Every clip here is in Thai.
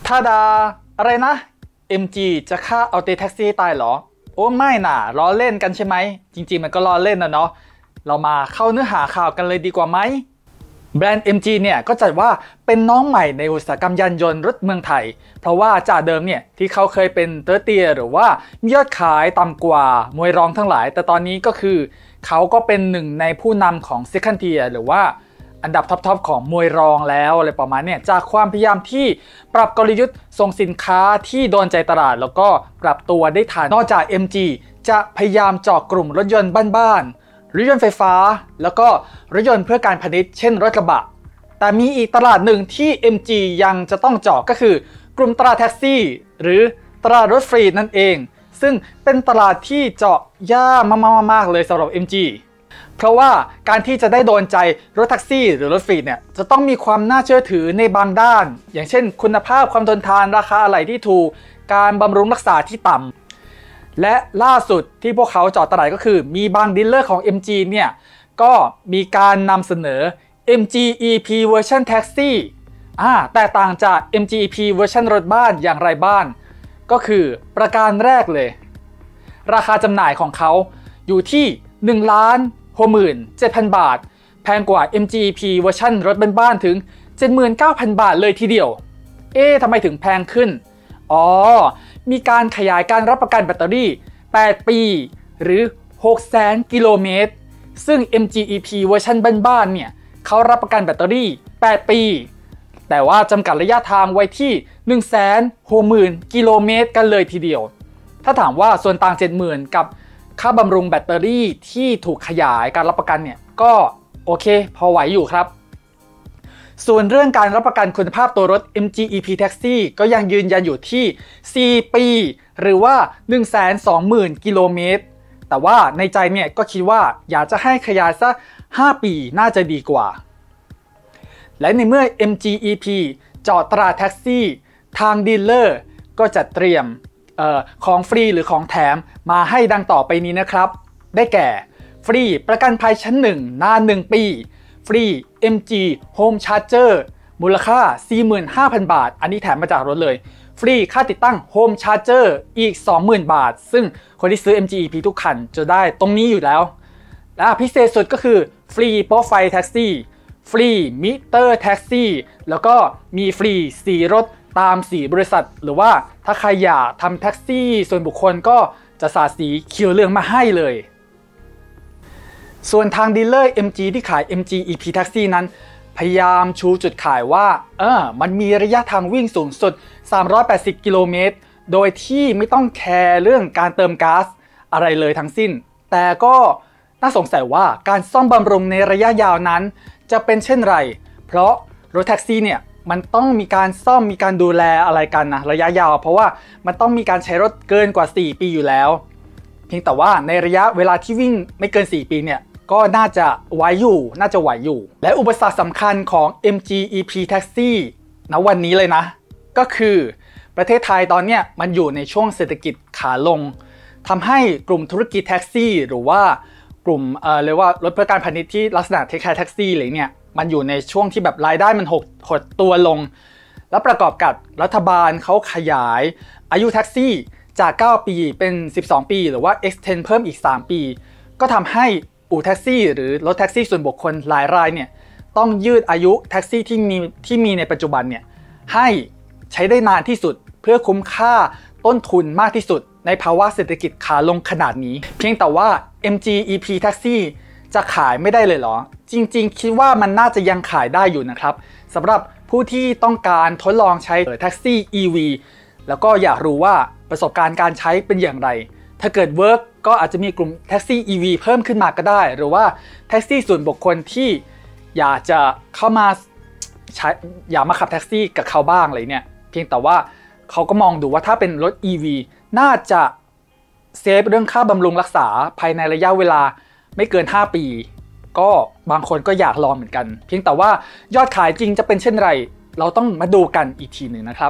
ท่าดาอะไรนะ MG จะฆ่าเอาเตแท็กซี่ตายเหรอโอ้ไม่น่ะล้อเล่นกันใช่ไหมจริงๆมันก็ล้อเล่นนะเนาะเรามาเข้าเนื้อหาข่าวกันเลยดีกว่าไหมแบรนด์ MG เนี่ยก็จัดว่าเป็นน้องใหม่ในอุตสาหกรรมยานยนต์รถเมืองไทยเพราะว่าจากเดิมเนี่ยที่เขาเคยเป็นเตอร์เตียหรือว่ามียอดขายต่ำกว่ามวยรองทั้งหลายแต่ตอนนี้ก็คือเขาก็เป็นหนึ่งในผู้นำของ Second Tier หรือว่าอันดับท็อปของมวยรองแล้วอะไรประมาณเนี่ยจากความพยายามที่ปรับกลยุทธ์ส่งสินค้าที่โดนใจตลาดแล้วก็ปรับตัวได้ทันนอกจาก MG จะพยายามเจาะกลุ่มรถยนต์บ้านๆรถยนต์ไฟฟ้าแล้วก็รถยนต์เพื่อการพาณิชย์เช่นรถกระบะแต่มีอีกตลาดหนึ่งที่ MG ยังจะต้องเจาะก็คือกลุ่มตลาดแท็กซี่หรือตลาดรถฟรีนั่นเองซึ่งเป็นตลาดที่เจาะยากมากๆเลยสำหรับ MGเพราะว่าการที่จะได้โดนใจรถแท็กซี่หรือรถฟรีเนี่ยจะต้องมีความน่าเชื่อถือในบางด้านอย่างเช่นคุณภาพความทนทานราคาอะไหล่ที่ถูกการบำรุงรักษาที่ต่ำและล่าสุดที่พวกเขาเจาะตลาดก็คือมีบางดีลเลอร์ของ MG เนี่ยก็มีการนำเสนอ MG EP Version Taxi แตกต่างจาก MG EP Version รถบ้านอย่างไรบ้างก็คือประการแรกเลยราคาจำหน่ายของเขาอยู่ที่1,67,000 บาทแพงกว่า MG EP เวอร์ชันรถบ้านๆถึง 79,000 บาทเลยทีเดียวทำไมถึงแพงขึ้นมีการขยายการรับประกันแบตเตอรี่8ปีหรือ 600,000 กิโลเมตรซึ่ง MG EP เวอร์ชันบ้านๆเนี่ยเขารับประกันแบตเตอรี่8ปีแต่ว่าจำกัดระยะทางไว้ที่ 160,000 กิโลเมตรกันเลยทีเดียวถ้าถามว่าส่วนต่าง 70,000 กับค่าบำรุงแบตเตอรี่ที่ถูกขยายการรับประกันเนี่ยก็โอเคพอไหวอยู่ครับส่วนเรื่องการรับประกันคุณภาพตัวรถ MG EP Taxi ก็ยังยืนยันอยู่ที่ 4 ปีหรือว่า 120,000 กิโลเมตรแต่ว่าในใจเนี่ยก็คิดว่าอยากจะให้ขยายสัก5 ปีน่าจะดีกว่าและในเมื่อ MG EP เจาะตลาดแท็กซี่ทางดีลเลอร์ก็จะเตรียมของฟรีหรือของแถมมาให้ดังต่อไปนี้นะครับได้แก่ฟรีประกันภัยชั้น1นาน1 ปีฟรี MG Home Charger มูลค่า 45,000 บาทอันนี้แถมมาจากรถเลยฟรีค่าติดตั้ง Home Charger อีก 20,000 บาทซึ่งคนที่ซื้อ MG EP ทุกคันจะได้ตรงนี้อยู่แล้วและพิเศษสุดก็คือฟรีโป๊ะไฟแท็กซี่ฟรีมิเตอร์แท็กซี่แล้วก็มีฟรีสีรถตามสีบริษัทหรือว่าถ้าใครอยากทำแท็กซี่ส่วนบุคคลก็จะสาดสีเขียวเหลืองมาให้เลยส่วนทางดีลเลอร์ MG ที่ขาย MG EP Taxi นั้นพยายามชูจุดขายว่ามันมีระยะทางวิ่งสูงสุด380 กิโลเมตรโดยที่ไม่ต้องแคร์เรื่องการเติมก๊าซอะไรเลยทั้งสิ้นแต่ก็น่าสงสัยว่าการซ่อมบำรุงในระยะยาวนั้นจะเป็นเช่นไรเพราะรถแท็กซี่เนี่ยมันต้องมีการซ่อมมีการดูแลอะไรกันนะระยะยาวเพราะว่ามันต้องมีการใช้รถเกินกว่า4 ปีอยู่แล้วเพียงแต่ว่าในระยะเวลาที่วิ่งไม่เกิน4 ปีเนี่ยก็น่าจะไหวอยู่และอุปสรรคสำคัญของ MG EP Taxi ณวันนี้เลยนะก็คือประเทศไทยตอนเนี้ยมันอยู่ในช่วงเศรษฐกิจขาลงทำให้กลุ่มธุรกิจแท็กซี่หรือว่ากลุ่มเรียกว่ารถเพื่อการพาณิชย์ที่ลักษณะคล้ายๆแท็กซี่อะไรเนี่ยมันอยู่ในช่วงที่แบบรายได้มันหดตัวลงแล้วประกอบกับรัฐบาลเขาขยายอายุแท็กซี่จาก9 ปีเป็น12 ปีหรือว่า extend เพิ่มอีก3 ปีก็ทำให้อู่แท็กซี่หรือรถแท็กซี่ส่วนบุคคลหลายรายเนี่ยต้องยืดอายุแท็กซี่ที่มีในปัจจุบันเนี่ยให้ใช้ได้นานที่สุดเพื่อคุ้มค่าต้นทุนมากที่สุดในภาวะเศรษฐกิจขาลงขนาดนี้เพียงแต่ว่า MG EP Taxi จะขายไม่ได้เลยเหรอจริงๆคิดว่ามันน่าจะยังขายได้อยู่นะครับสำหรับผู้ที่ต้องการทดลองใช้แท็กซี่ EV แล้วก็อยากรู้ว่าประสบการณ์การใช้เป็นอย่างไรถ้าเกิดเวิร์กก็อาจจะมีกลุ่มแท็กซี่ EV เพิ่มขึ้นมาก็ได้หรือว่าแท็กซี่ส่วนบุคคลที่อยากจะเข้ามาใช้อยากมาขับแท็กซี่กับเขาบ้างอะไรเนี่ยเพียงแต่ว่าเขาก็มองดูว่าถ้าเป็นรถ EV น่าจะเซฟเรื่องค่าบำรุงรักษาภายในระยะเวลาไม่เกิน5 ปีก็บางคนก็อยากลองเหมือนกันเพียงแต่ว่ายอดขายจริงจะเป็นเช่นไรเราต้องมาดูกันอีกทีหนึ่งนะครับ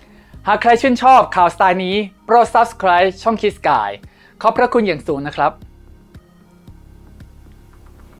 หากใครชื่นชอบข่าวสไตล์นี้โปรด Subscribe ช่อง Kiss Guy ขอบพระคุณอย่างสูงนะครับ